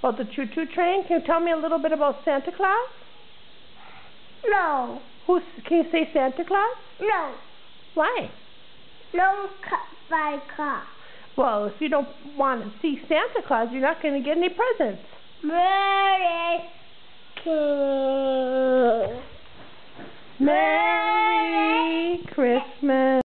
About the choo-choo train? Can you tell me a little bit about Santa Claus? No. Can you say Santa Claus? No. Why? No by car. Well, if you don't want to see Santa Claus, you're not going to get any presents. Merry Christmas. Merry Christmas.